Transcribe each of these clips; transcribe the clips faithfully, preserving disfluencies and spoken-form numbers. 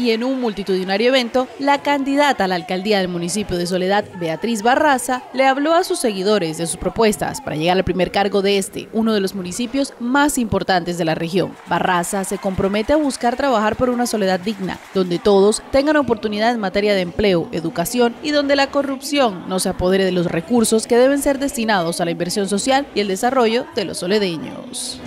y en un multitudinario evento, la candidata a la alcaldía del municipio de Soledad, Beatriz Barraza, le habló a sus seguidores de sus propuestas para llegar al primer cargo de este, uno de los municipios más importantes de la región. Barraza se compromete a buscar trabajar por una Soledad digna, donde todos tengan oportunidad en materia de empleo, educación y donde la corrupción no se apodere de los recursos que deben ser destinados a la inversión social y el desarrollo de los soledeños.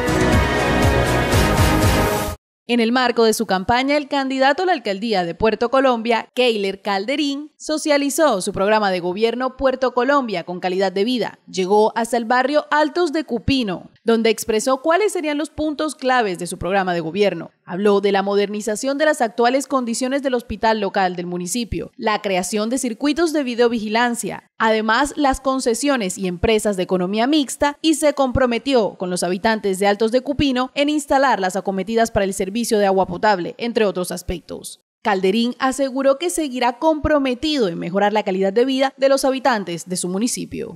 En el marco de su campaña, el candidato a la alcaldía de Puerto Colombia, Keiler Calderín, socializó su programa de gobierno Puerto Colombia con calidad de vida. Llegó hasta el barrio Altos de Cupino, donde expresó cuáles serían los puntos claves de su programa de gobierno. Habló de la modernización de las actuales condiciones del hospital local del municipio, la creación de circuitos de videovigilancia, además las concesiones y empresas de economía mixta, y se comprometió con los habitantes de Altos de Cupino en instalar las acometidas para el servicio de agua potable, entre otros aspectos. Calderín aseguró que seguirá comprometido en mejorar la calidad de vida de los habitantes de su municipio.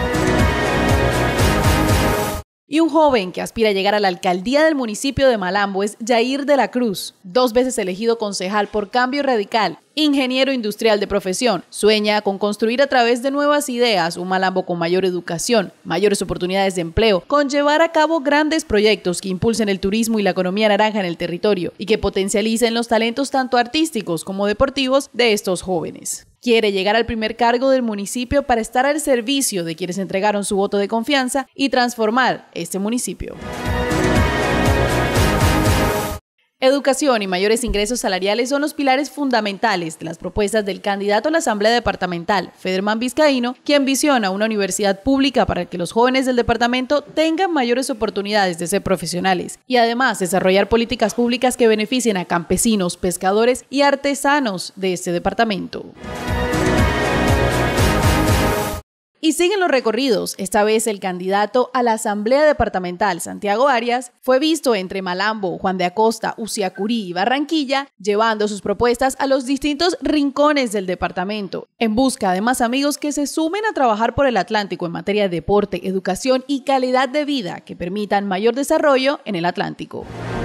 Y un joven que aspira a llegar a la alcaldía del municipio de Malambo es Jair de la Cruz, dos veces elegido concejal por Cambio Radical, ingeniero industrial de profesión. Sueña con construir a través de nuevas ideas un Malambo con mayor educación, mayores oportunidades de empleo, con llevar a cabo grandes proyectos que impulsen el turismo y la economía naranja en el territorio y que potencialicen los talentos tanto artísticos como deportivos de estos jóvenes. Quiere llegar al primer cargo del municipio para estar al servicio de quienes entregaron su voto de confianza y transformar este municipio. Educación y mayores ingresos salariales son los pilares fundamentales de las propuestas del candidato a la Asamblea Departamental, Federman Vizcaíno, quien visiona una universidad pública para que los jóvenes del departamento tengan mayores oportunidades de ser profesionales y además desarrollar políticas públicas que beneficien a campesinos, pescadores y artesanos de este departamento. Y siguen los recorridos. Esta vez el candidato a la Asamblea Departamental, Santiago Arias, fue visto entre Malambo, Juan de Acosta, Uciacurí y Barranquilla, llevando sus propuestas a los distintos rincones del departamento, en busca de más amigos que se sumen a trabajar por el Atlántico en materia de deporte, educación y calidad de vida que permitan mayor desarrollo en el Atlántico.